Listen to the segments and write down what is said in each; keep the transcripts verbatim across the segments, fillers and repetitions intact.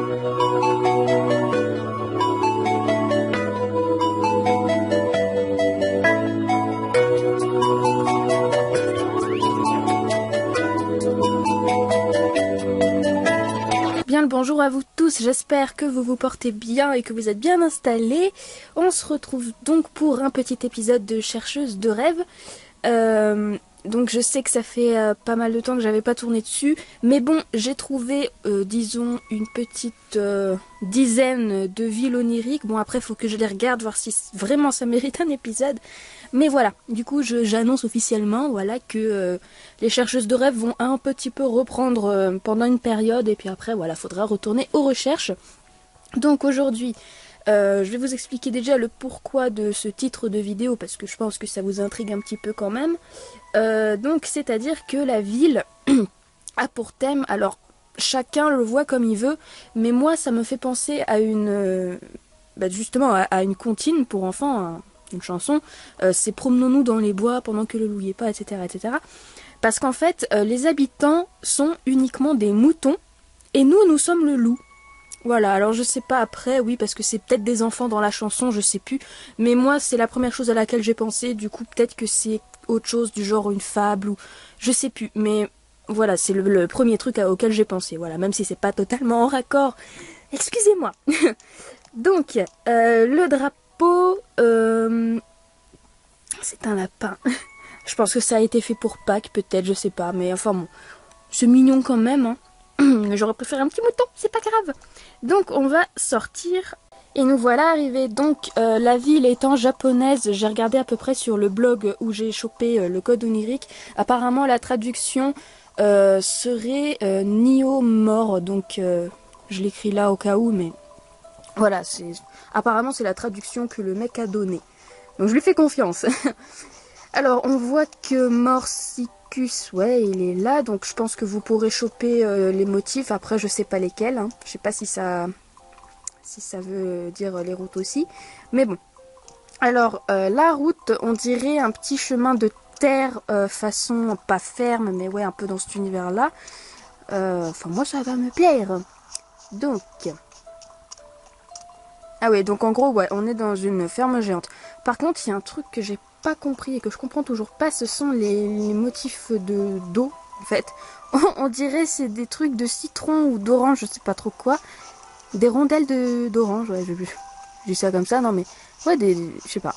Bien le bonjour à vous tous, j'espère que vous vous portez bien et que vous êtes bien installés. On se retrouve donc pour un petit épisode de Chercheuse de rêves. Euh, donc je sais que ça fait euh, pas mal de temps que j'avais pas tourné dessus, mais bon, j'ai trouvé, euh, disons, une petite euh, dizaine de villes oniriques. Bon, après, il faut que je les regarde, voir si vraiment ça mérite un épisode. Mais voilà, du coup, je, j'annonce officiellement, voilà, que euh, les chercheuses de rêves vont un petit peu reprendre euh, pendant une période, et puis après, voilà, faudra retourner aux recherches. Donc aujourd'hui, euh, je vais vous expliquer déjà le pourquoi de ce titre de vidéo, parce que je pense que ça vous intrigue un petit peu quand même. Euh, donc, c'est-à-dire que la ville a pour thème, alors chacun le voit comme il veut, mais moi, ça me fait penser à une, euh, bah, justement, à, à une comptine pour enfants, hein. Une chanson, euh, c'est promenons-nous dans les bois pendant que le loup y est pas, et cetera, et cetera. Parce qu'en fait, euh, les habitants sont uniquement des moutons, et nous, nous sommes le loup. Voilà, alors je sais pas après, oui, parce que c'est peut-être des enfants dans la chanson, je sais plus. Mais moi, c'est la première chose à laquelle j'ai pensé, du coup, peut-être que c'est autre chose, du genre une fable, ou je sais plus. Mais voilà, c'est le, le premier truc auquel j'ai pensé, voilà, même si c'est pas totalement en raccord. Excusez-moi. Donc, euh, le drapeau... Euh, c'est un lapin. Je pense que ça a été fait pour Pâques, peut-être, je sais pas. Mais enfin bon, c'est mignon quand même. Hein. J'aurais préféré un petit mouton, c'est pas grave. Donc on va sortir. Et nous voilà arrivés. Donc euh, la ville étant japonaise, j'ai regardé à peu près sur le blog où j'ai chopé euh, le code onirique. Apparemment la traduction euh, serait euh, Nio mort. Donc euh, je l'écris là au cas où, mais... Voilà, c'est apparemment c'est la traduction que le mec a donnée. Donc je lui fais confiance. Alors on voit que Morsicus, ouais, il est là. Donc je pense que vous pourrez choper euh, les motifs. Après je sais pas lesquels. Hein. Je sais pas si ça, si ça veut dire les routes aussi. Mais bon. Alors euh, la route, on dirait un petit chemin de terre euh, façon pas ferme, mais ouais un peu dans cet univers-là. Euh, enfin moi ça va me plaire. Donc... Ah ouais, donc en gros, ouais, on est dans une ferme géante. Par contre, il y a un truc que j'ai pas compris et que je comprends toujours pas, ce sont les, les motifs de d'eau, en fait. On dirait c'est des trucs de citron ou d'orange, je sais pas trop quoi. Des rondelles de d'orange, ouais, je, je dis ça comme ça, non mais... Ouais, des... je sais pas.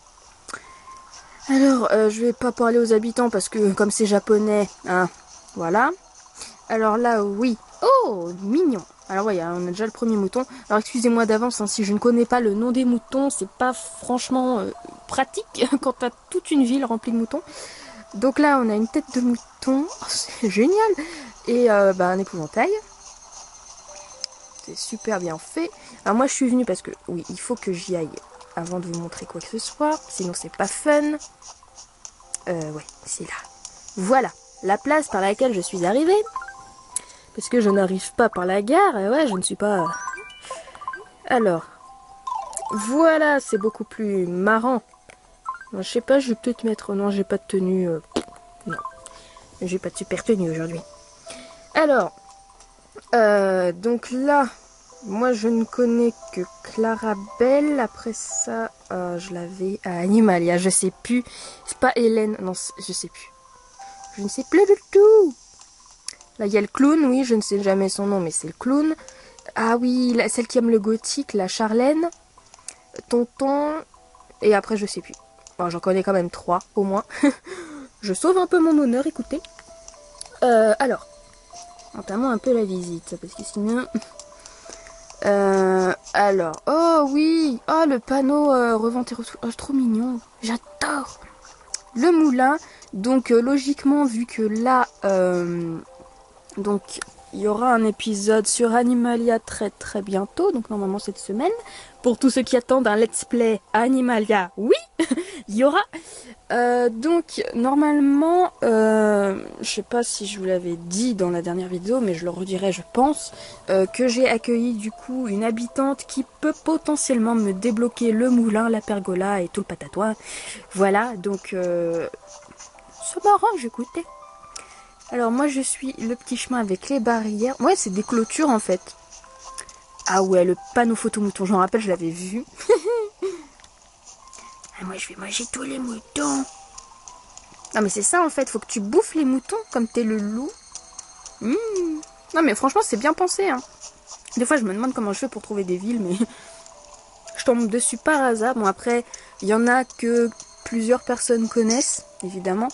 Alors, euh, je vais pas parler aux habitants parce que comme c'est japonais, hein, voilà. Alors là, oui. Oh, mignon. Alors ouais, on a déjà le premier mouton. Alors excusez-moi d'avance, hein, si je ne connais pas le nom des moutons, c'est pas franchement euh, pratique quand t'as toute une ville remplie de moutons. Donc là, on a une tête de mouton. Oh, c'est génial. Et euh, bah, un épouvantail. C'est super bien fait. Alors moi, je suis venue parce que, oui, il faut que j'y aille avant de vous montrer quoi que ce soit. Sinon, c'est pas fun. Euh, ouais, c'est là. Voilà, la place par laquelle je suis arrivée. Parce que je n'arrive pas par la gare, et ouais, je ne suis pas... Alors, voilà, c'est beaucoup plus marrant. Je sais pas, je vais peut-être mettre... Non, j'ai pas de tenue... Euh... Non, j'ai pas de super tenue aujourd'hui. Alors, euh, donc là, moi je ne connais que Clarabelle. Après ça, euh, je l'avais à Animalia, je sais plus. C'est pas Hélène, non, je sais plus. Je ne sais plus du tout. Là, il y a le clown, oui, je ne sais jamais son nom, mais c'est le clown. Ah oui, la, celle qui aime le gothique, la Charlène. Tonton. Et après, je sais plus. Bon, j'en connais quand même trois, au moins. Je sauve un peu mon honneur, écoutez. Euh, alors. Entamons un peu la visite, parce que sinon... Euh, alors. Oh oui. Oh, le panneau euh, revente et retour. Oh, c'est trop mignon. J'adore. Le moulin. Donc, euh, logiquement, vu que là... Euh, Donc il y aura un épisode sur Animalia très très bientôt, donc normalement cette semaine. Pour tous ceux qui attendent un let's play Animalia, oui, il y aura. Euh, donc normalement, euh, je sais pas si je vous l'avais dit dans la dernière vidéo, mais je le redirai je pense, euh, que j'ai accueilli du coup une habitante qui peut potentiellement me débloquer le moulin, la pergola et tout le patatouin. Voilà, donc euh, ça m'arrange, écoutez. Alors moi je suis le petit chemin avec les barrières. Ouais, c'est des clôtures en fait. Ah ouais, le panneau photo mouton, je me rappelle, je l'avais vu. Ah, moi, je vais manger tous les moutons. Non, mais c'est ça, en fait. Faut que tu bouffes les moutons, comme t'es le loup. Mmh. Non, mais franchement, c'est bien pensé, hein. Des fois, je me demande comment je fais pour trouver des villes, mais je tombe dessus par hasard. Bon, après, il y en a que plusieurs personnes connaissent, évidemment.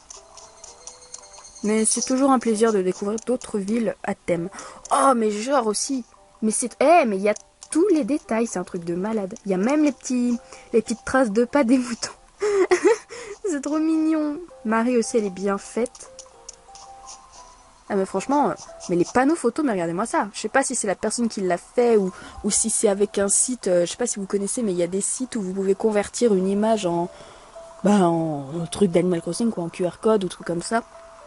Mais c'est toujours un plaisir de découvrir d'autres villes à thème. Oh, mais genre aussi. Mais c'est... Eh, hey, mais il y a tous les détails, c'est un truc de malade. Il y a même les petits... les petites traces de pas des moutons. C'est trop mignon. Marie aussi, elle est bien faite. Ah mais franchement, euh, mais les panneaux photos, mais regardez-moi ça. Je sais pas si c'est la personne qui l'a fait ou, ou si c'est avec un site, euh, je sais pas si vous connaissez, mais il y a des sites où vous pouvez convertir une image en, bah, en, en truc d'Animal Crossing, quoi, en Q R code ou truc comme ça.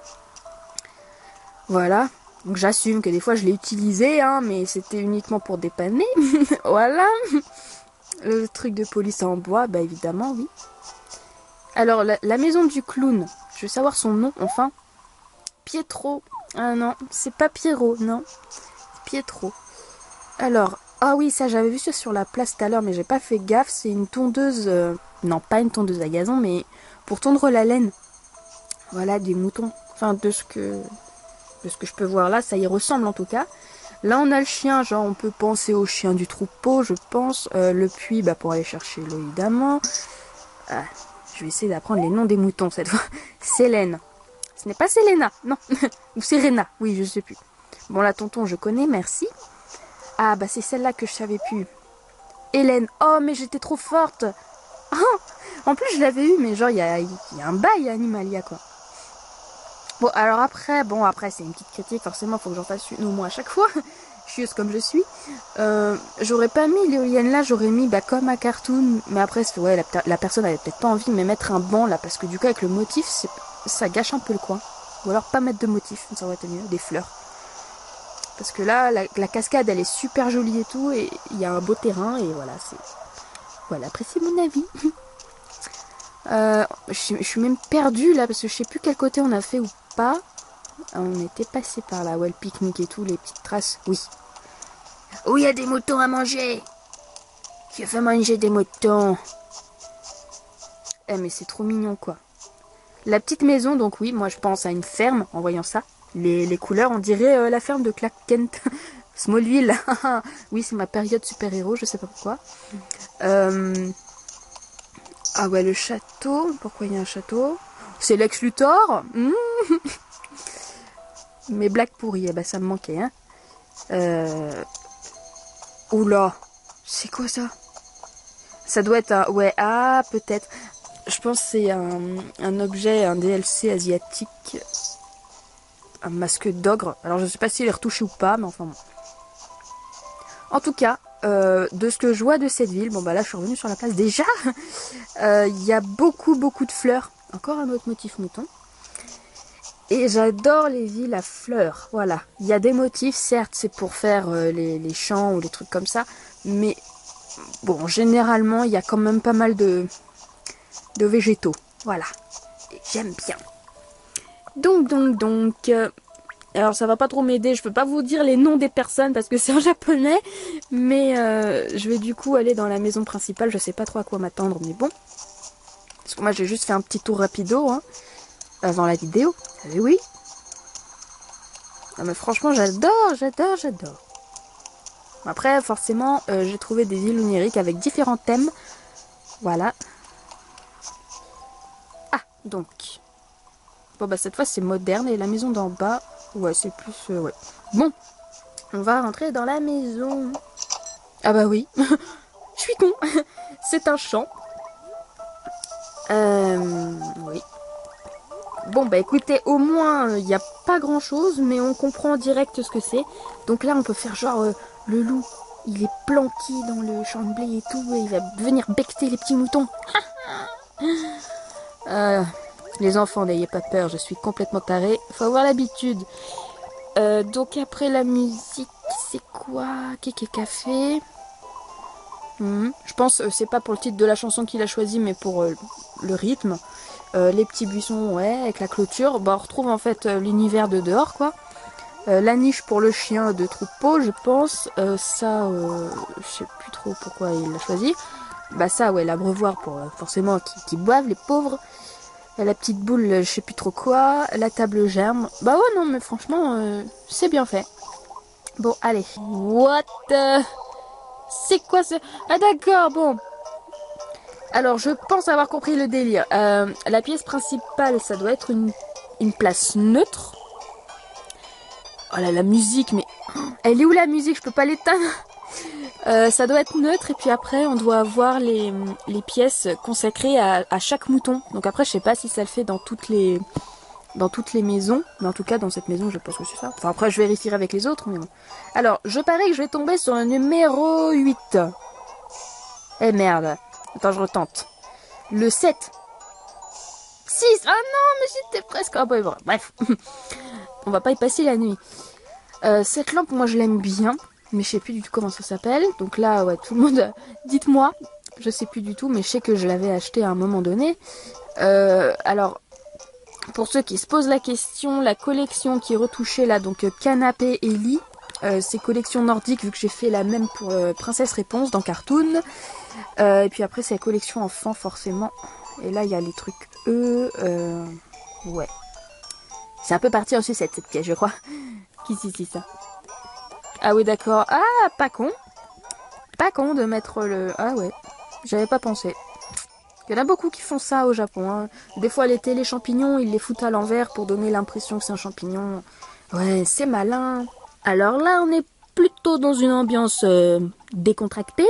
Voilà. Donc j'assume que des fois je l'ai utilisé, hein, mais c'était uniquement pour dépanner. Voilà. Le truc de police en bois, bah évidemment, oui. Alors, la, la maison du clown, je veux savoir son nom, enfin. Pietro. Ah non, c'est pas Pierrot, non. Pietro. Alors, ah oui, ça j'avais vu ça sur la place tout à l'heure, mais j'ai pas fait gaffe. C'est une tondeuse, euh, non pas une tondeuse à gazon, mais pour tondre la laine. Voilà, des moutons. Enfin, de ce que, de ce que je peux voir là, ça y ressemble en tout cas. Là, on a le chien, genre on peut penser au chien du troupeau, je pense. Euh, le puits, bah pour aller chercher l'eau évidemment. Ah, je vais essayer d'apprendre les noms des moutons cette fois. Célène. Ce n'est pas Selena, non. Ou Serena, oui, je sais plus. Bon, la tonton, je connais, merci. Ah, bah c'est celle-là que je savais plus. Hélène. Oh, mais j'étais trop forte. Oh, en plus, je l'avais eu, mais genre, il y a, y a un bail à Animalia, quoi. Bon, alors après, bon, après, c'est une petite critique, forcément, faut que j'en fasse une au moins à chaque fois. Chieuse comme je suis. Euh, j'aurais pas mis l'éolienne là, j'aurais mis, bah, comme à Cartoon. Mais après, ouais, la, la personne avait peut-être pas envie de me mettre un banc, là, parce que du coup, avec le motif, c'est... ça gâche un peu le coin. Ou alors pas mettre de motif, ça aurait été mieux, des fleurs. Parce que là, la, la cascade, elle est super jolie et tout, et il y a un beau terrain, et voilà, c'est... Voilà, après c'est mon avis. euh, je, je suis même perdue là, parce que je sais plus quel côté on a fait ou pas. On était passé par là, ouais, le pique-nique et tout, les petites traces, oui. Oh, il y a des moutons à manger. Qui a fait manger des moutons. Eh, mais c'est trop mignon, quoi. La petite maison, donc oui, moi je pense à une ferme en voyant ça. Les, les couleurs, on dirait euh, la ferme de Clark Kent. Smallville. Oui, c'est ma période super-héros, je sais pas pourquoi. Euh... Ah ouais, le château. Pourquoi il y a un château? C'est Lex Luthor. Mmh. Mes blagues pourries, eh ben, ça me manquait. Hein. Euh... Oula, c'est quoi ça? Ça doit être un... Ouais, ah, peut-être. Je pense que c'est un, un objet, un D L C asiatique. Un masque d'ogre. Alors je sais pas s'il est retouché ou pas, mais enfin bon. En tout cas, euh, de ce que je vois de cette ville, bon bah là je suis revenue sur la place déjà. Il euh, y a beaucoup beaucoup de fleurs. Encore un autre motif mouton. Et j'adore les villes à fleurs. Voilà. Il y a des motifs, certes c'est pour faire euh, les, les champs ou les trucs comme ça. Mais bon, généralement il y a quand même pas mal de... de végétaux, voilà. Et j'aime bien. Donc, donc, donc... Euh, alors, ça va pas trop m'aider. Je peux pas vous dire les noms des personnes parce que c'est en japonais. Mais euh, je vais du coup aller dans la maison principale. Je sais pas trop à quoi m'attendre, mais bon. Parce que moi, j'ai juste fait un petit tour rapido, hein, avant la vidéo. Vous savez, oui. Non, mais franchement, j'adore, j'adore, j'adore. Après, forcément, euh, j'ai trouvé des villes oniriques avec différents thèmes. Voilà. Donc, bon bah cette fois c'est moderne et la maison d'en bas, ouais c'est plus, euh, ouais. Bon, on va rentrer dans la maison. Ah bah oui, je suis con, c'est un champ. Euh, oui. Bon bah écoutez, au moins il n'y a pas grand chose, mais on comprend direct ce que c'est. Donc là on peut faire genre euh, le loup, il est planqué dans le champ de blé et tout, et il va venir becter les petits moutons. euh... Les enfants, n'ayez pas peur, je suis complètement tarée. Faut avoir l'habitude. Euh, donc après la musique, c'est quoi? Kéké Café. Mmh. Je pense euh, c'est pas pour le titre de la chanson qu'il a choisi, mais pour euh, le rythme. Euh, les petits buissons, ouais, avec la clôture. Bah, on retrouve en fait euh, l'univers de dehors, quoi. Euh, la niche pour le chien de troupeau, je pense. Euh, ça, euh, je sais plus trop pourquoi il l'a choisi. Bah ça, ouais, l'abreuvoir pour euh, forcément qui, qui boivent, les pauvres. La petite boule, je sais plus trop quoi. La table germe. Bah ouais, non, mais franchement, euh, c'est bien fait. Bon, allez. What the... C'est quoi ce... Ah d'accord, bon. Alors, je pense avoir compris le délire. Euh, la pièce principale, ça doit être une, une place neutre. Oh là, la musique, mais... Elle est où la musique? Je peux pas l'éteindre. Euh, ça doit être neutre, et puis après, on doit avoir les, les pièces consacrées à, à chaque mouton. Donc après, je sais pas si ça le fait dans toutes les... dans toutes les maisons, mais en tout cas dans cette maison je pense que c'est ça. Enfin après je vérifierai avec les autres, mais bon. Alors je parie que je vais tomber sur le numéro huit. Eh merde. Attends, je retente. Le sept. six. Ah non, mais j'étais presque... Ah bah bon, bref. On va pas y passer la nuit. Euh, cette lampe, moi je l'aime bien, mais je sais plus du tout comment ça s'appelle. Donc là, ouais, tout le monde... Dites-moi. Je sais plus du tout, mais je sais que je l'avais acheté à un moment donné. Euh, alors... Pour ceux qui se posent la question, la collection qui est retouchée là, donc euh, canapé et lit, euh, c'est collection nordique vu que j'ai fait la même pour euh, Princesse Réponse dans Cartoon. Euh, et puis après c'est la collection enfant forcément. Et là il y a les trucs E, euh, ouais. C'est un peu parti en sucette cette pièce je crois. Qui c'est c'est ça? Ah oui d'accord, ah pas con. Pas con de mettre le... Ah ouais, j'avais pas pensé. Il y en a beaucoup qui font ça au Japon. Hein. Des fois, l'été, les champignons, ils les foutent à l'envers pour donner l'impression que c'est un champignon. Ouais, c'est malin. Alors là, on est plutôt dans une ambiance euh, décontractée.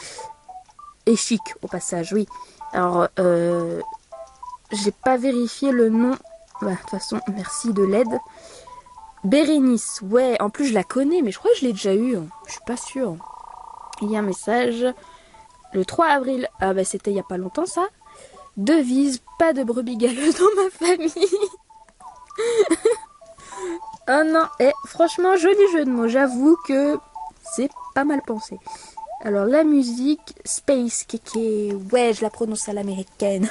Et chic, au passage, oui. Alors, euh, j'ai pas vérifié le nom. Bah, de toute façon, merci de l'aide. Bérénice, ouais. En plus, je la connais, mais je crois que je l'ai déjà eu. Je suis pas sûre. Il y a un message... Le trois avril, ah bah c'était il y a pas longtemps ça. Devise, pas de brebis galeuses dans ma famille. Oh non, et franchement, joli jeu de mots. J'avoue que c'est pas mal pensé. Alors la musique, Space Kéké, ouais, je la prononce à l'américaine.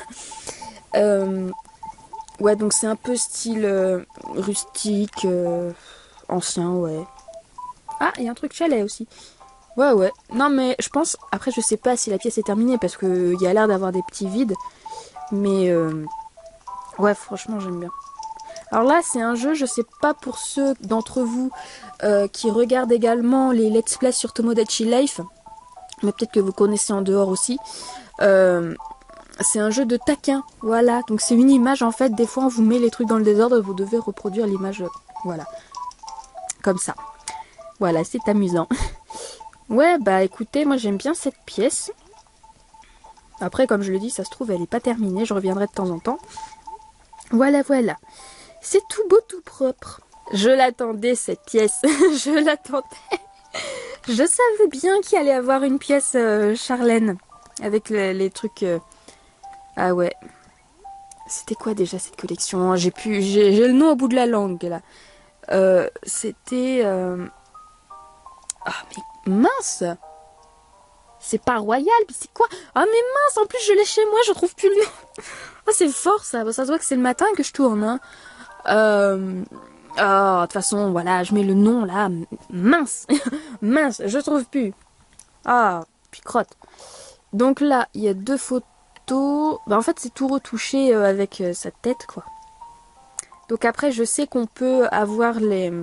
Euh, ouais, donc c'est un peu style euh, rustique, euh, ancien, ouais. Ah, il y a un truc chalet aussi. Ouais, ouais. Non, mais je pense... Après, je sais pas si la pièce est terminée parce qu'il y a l'air d'avoir des petits vides. Mais... Euh... Ouais, franchement, j'aime bien. Alors là, c'est un jeu, je sais pas pour ceux d'entre vous euh, qui regardent également les Let's Play sur Tomodachi Life. Mais peut-être que vous connaissez en dehors aussi. Euh... C'est un jeu de taquin. Voilà. Donc c'est une image, en fait. Des fois, on vous met les trucs dans le désordre. Vous devez reproduire l'image. Voilà. Comme ça. Voilà, c'est amusant. Ouais, bah écoutez, moi j'aime bien cette pièce. Après, comme je le dis, ça se trouve, elle n'est pas terminée. Je reviendrai de temps en temps. Voilà, voilà. C'est tout beau, tout propre. Je l'attendais, cette pièce. Je l'attendais. Je savais bien qu'il allait avoir une pièce euh, Charlène. Avec le, les trucs... Euh... Ah ouais. C'était quoi déjà cette collection? J'ai pu, j'ai le nom au bout de la langue, là. Euh, C'était... Euh... Ah, mais mince! C'est pas royal, mais c'est quoi? Ah, mais mince, en plus je l'ai chez moi, je trouve plus le nom. Ah, c'est fort ça, ça se voit que c'est le matin que je tourne. Hein. Euh... Oh, de toute façon, voilà, je mets le nom là. Mince! Mince, je trouve plus. Ah, puis crotte. Donc là, il y a deux photos. Bah, en fait, c'est tout retouché euh, avec euh, sa tête, quoi. Donc après, je sais qu'on peut avoir les...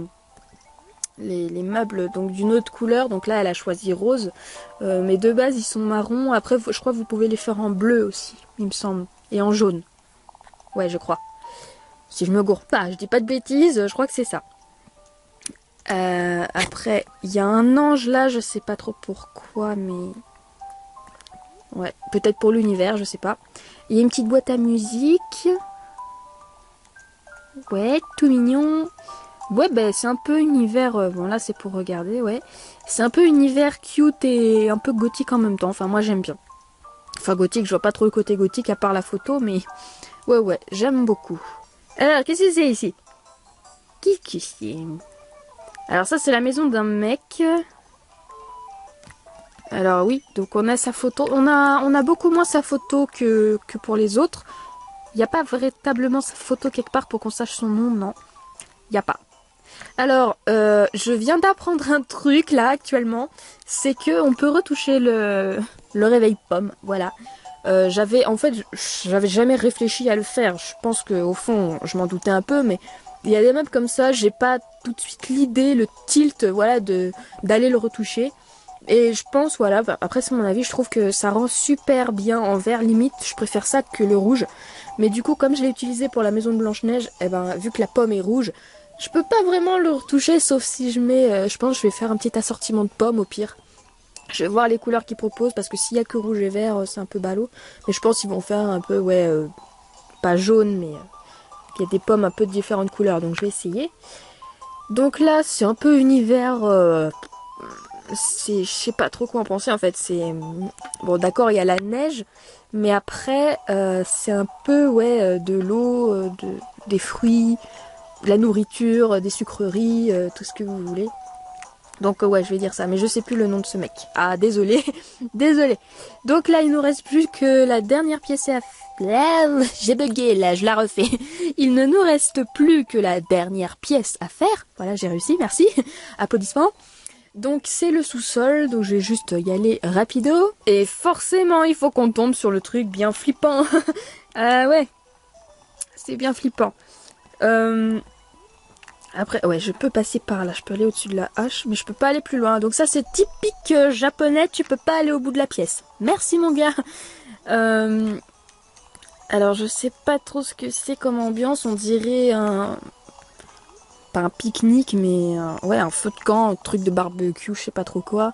Les, les meubles donc d'une autre couleur, donc là elle a choisi rose, euh, mais de base ils sont marrons. Après je crois que vous pouvez les faire en bleu aussi, il me semble, et en jaune, ouais je crois, si je me gourre pas, je dis pas de bêtises, je crois que c'est ça. Euh, après il y a un ange là, je sais pas trop pourquoi, mais ouais, peut-être pour l'univers, je sais pas. Il y a une petite boîte à musique, ouais, tout mignon. Ouais, ben c'est un peu univers, euh, bon là c'est pour regarder, ouais. C'est un peu univers cute et un peu gothique en même temps, enfin moi j'aime bien. Enfin gothique, je vois pas trop le côté gothique à part la photo, mais ouais ouais, j'aime beaucoup. Alors, qu'est-ce que c'est ici? Qu'est-ce que c'est? Alors ça c'est la maison d'un mec. Alors oui, donc on a sa photo, on a, on a beaucoup moins sa photo que, que pour les autres. Il n'y a pas véritablement sa photo quelque part pour qu'on sache son nom, non. Il n'y a pas. Alors, euh, je viens d'apprendre un truc là actuellement, c'est que on peut retoucher le, le réveil pomme, voilà. Euh, j'avais, en fait, j'avais jamais réfléchi à le faire. Je pense que au fond, je m'en doutais un peu, mais il y a des meubles comme ça, j'ai pas tout de suite l'idée, le tilt, voilà, de d'aller le retoucher. Et je pense, voilà, après c'est mon avis, je trouve que ça rend super bien en vert, limite, je préfère ça que le rouge. Mais du coup, comme je l'ai utilisé pour la maison de Blanche-Neige, eh ben, vu que la pomme est rouge, je peux pas vraiment le retoucher, sauf si je mets, euh, je pense que je vais faire un petit assortiment de pommes au pire. Je vais voir les couleurs qu'ils proposent, parce que s'il y a que rouge et vert, c'est un peu ballot. Mais je pense qu'ils vont faire un peu, ouais, euh, pas jaune, mais euh, il y a des pommes un peu de différentes couleurs, donc je vais essayer. Donc là, c'est un peu univers... Euh, c'est, je sais pas trop quoi en penser en fait. C'est bon, d'accord, il y a la neige, mais après euh, c'est un peu ouais euh, de l'eau, euh, de, des fruits, de la nourriture, des sucreries, euh, tout ce que vous voulez. Donc euh, ouais, je vais dire ça, mais je sais plus le nom de ce mec. Ah désolé, désolé. Donc là, il nous reste plus que la dernière pièce à faire. J'ai bugué là, je la refais. Il ne nous reste plus que la dernière pièce à faire. Voilà, j'ai réussi, merci. Applaudissements. Donc c'est le sous-sol, donc je vais juste y aller rapido. Et forcément, il faut qu'on tombe sur le truc bien flippant. Ah ouais, c'est bien flippant. Euh... Après, ouais, je peux passer par là, je peux aller au-dessus de la hache, mais je peux pas aller plus loin. Donc ça, c'est typique euh, japonais, tu peux pas aller au bout de la pièce. Merci mon gars. Euh... Alors, je sais pas trop ce que c'est comme ambiance, on dirait un... Pas un pique-nique, mais un... ouais, un feu de camp, un truc de barbecue, je sais pas trop quoi.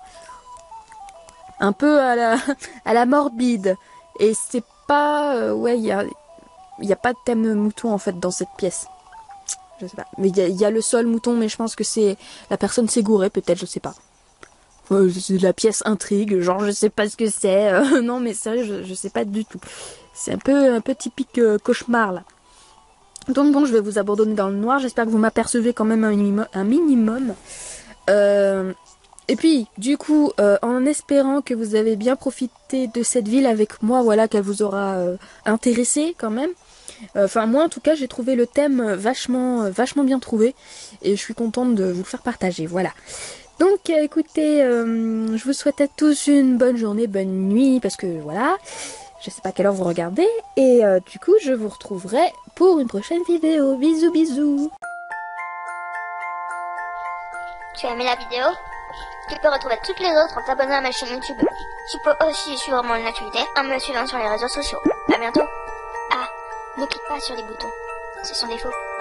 Un peu à la, à la morbide. Et c'est pas... Euh, ouais, il y a... y a pas de thème mouton en fait dans cette pièce. Je sais pas. Mais il y, y a le sol mouton, mais je pense que c'est... La personne s'est gourée, peut-être, je sais pas. Euh, c'est la pièce intrigue, genre je sais pas ce que c'est. Euh, non mais sérieux, je, je sais pas du tout. C'est un peu, un peu typique euh, cauchemar là. Donc bon, je vais vous abandonner dans le noir. J'espère que vous m'apercevez quand même un minimum. Un minimum. Euh, et puis, du coup, euh, en espérant que vous avez bien profité de cette ville avec moi, voilà, qu'elle vous aura euh, intéressé quand même. Enfin, euh, moi en tout cas, j'ai trouvé le thème vachement, euh, vachement bien trouvé. Et je suis contente de vous le faire partager, voilà. Donc euh, écoutez, euh, je vous souhaite à tous une bonne journée, bonne nuit, parce que voilà, je sais pas à quelle heure vous regardez. Et euh, du coup, je vous retrouverai pour une prochaine vidéo. Bisous, bisous. Tu as aimé la vidéo? Tu peux retrouver toutes les autres en t'abonnant à ma chaîne YouTube. Tu peux aussi suivre mon activité en me suivant sur les réseaux sociaux. À bientôt. Ah, ne clique pas sur les boutons, ce sont des faux.